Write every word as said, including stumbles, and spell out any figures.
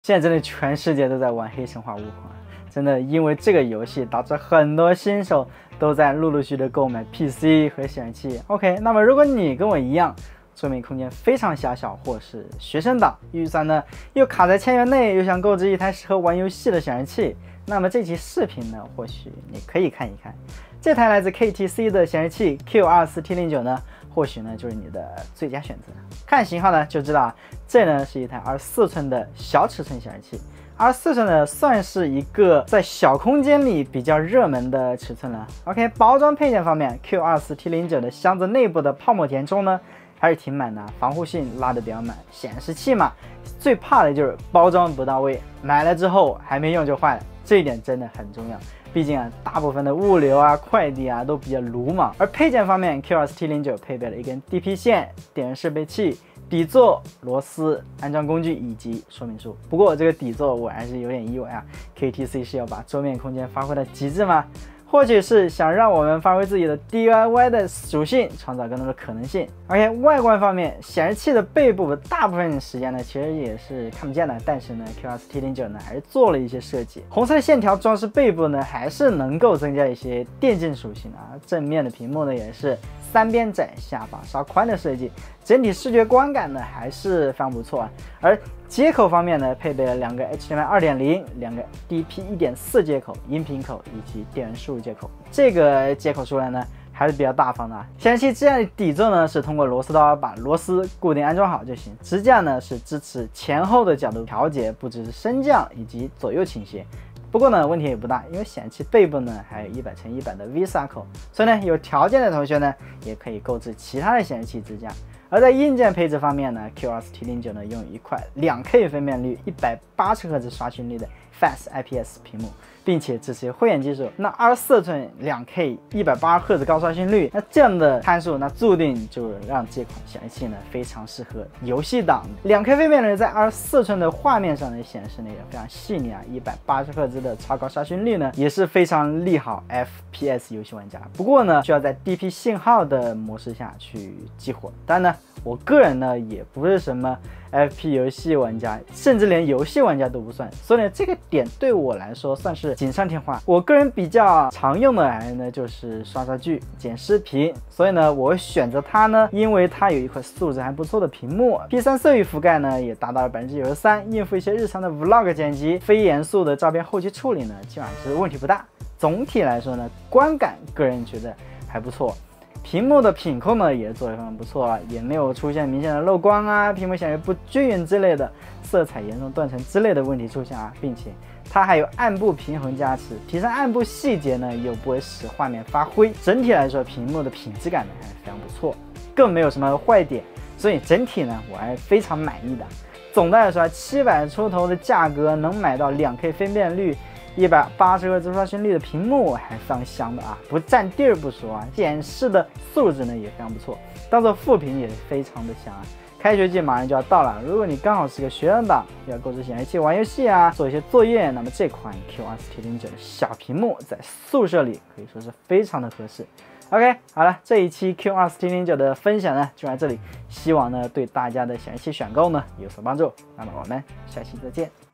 现在真的全世界都在玩黑神话悟空啊！真的，因为这个游戏导致很多新手都在陆陆续续的购买 P C 和显示器。OK， 那么如果你跟我一样，桌面空间非常狭小，或是学生党，预算呢又卡在千元内，又想购置一台适合玩游戏的显示器，那么这期视频呢，或许你可以看一看。这台来自 K T C 的显示器 Q 二四 T 零九 呢，或许呢就是你的最佳选择。看型号呢就知道啊，这呢是一台二十四寸的小尺寸显示器。二十四寸呢算是一个在小空间里比较热门的尺寸了。OK， 包装配件方面 ，Q 二四 T 零九 的箱子内部的泡沫填充呢还是挺满的，防护性拉得比较满。显示器嘛，最怕的就是包装不到位，买了之后还没用就坏了，这一点真的很重要。毕竟啊，大部分的物流啊、快递啊都比较鲁莽。而配件方面 ，Q 二四 T 零九 配备了一根 D P 线、电源适配器、底座、螺丝、安装工具以及说明书。不过这个底座我还是有点意外啊 ，K T C 是要把桌面空间发挥到极致吗？或许是想让我们发挥自己的 D I Y 的属性，创造更多的可能性。OK， 外观方面，显示器的背部大部分时间呢，其实也是看不见的，但是呢 ，Q 二四 T 零九 呢还是做了一些设计。红色的线条装饰背部呢，还是能够增加一些电竞属性啊。正面的屏幕呢，也是三边窄、下巴稍宽的设计，整体视觉观感呢还是非常不错啊。而接口方面呢，配备了两个 H D M I 二点零、两个 D P 一点四 接口、音频口以及电源输入接口。这个接口数量呢还是比较大方的啊。显示器支架的底座呢是通过螺丝刀把螺丝固定安装好就行。支架呢是支持前后的角度调节，不只是升降以及左右倾斜。不过呢，问题也不大，因为显示器背部呢还有一百乘一百的 V 三 口，所以呢，有条件的同学呢也可以购置其他的显示器支架。而在硬件配置方面呢 ，Q 二四 T 零九 呢拥有一块 两 K 分辨率、一百八十赫兹刷新率的 F A S I P S 屏幕，并且支持慧眼技术。那二十四寸 两 K 一百八十赫兹高刷新率，那这样的参数，那注定就让这款显示器呢非常适合游戏党。两 K 分辨率在二十四寸的画面上的显示呢也非常细腻啊，一百八十赫兹的超高刷新率呢也是非常利好 F P S 游戏玩家。不过呢，需要在 D P 信号的模式下去激活。当然呢，我个人呢也不是什么 F P 游戏玩家，甚至连游戏玩家都不算，所以呢这个点对我来说算是锦上添花。我个人比较常用的还呢就是刷刷剧、剪视频，所以呢我选择它呢，因为它有一块素质还不错的屏幕 ，P 三 色域覆盖呢也达到了 百分之九十三， 应付一些日常的 Vlog 剪辑、非严肃的照片后期处理呢，基本上是问题不大。总体来说呢，观感个人觉得还不错。屏幕的品控呢也做得非常不错啊，也没有出现明显的漏光啊、屏幕显示不均匀之类的、色彩严重断层之类的问题出现啊，并且它还有暗部平衡加持，提升暗部细节呢又不会使画面发灰。整体来说，屏幕的品质感呢还是非常不错，更没有什么坏点，所以整体呢我还是非常满意的。总的来说，七百出头的价格能买到 两 K 分辨率、一百八十赫兹刷新率的屏幕还是非常香的啊，不占地儿不说啊，显示的素质呢也非常不错，当做副屏也是非常的香啊。开学季马上就要到了，如果你刚好是个学生党，要购置显示器玩游戏啊，做一些作业，那么这款 Q 二四 T 零九 的小屏幕在宿舍里可以说是非常的合适。OK， 好了，这一期 Q 二四 T 零九 的分享呢就到这里，希望呢对大家的显示器选购呢有所帮助。那么我们下期再见。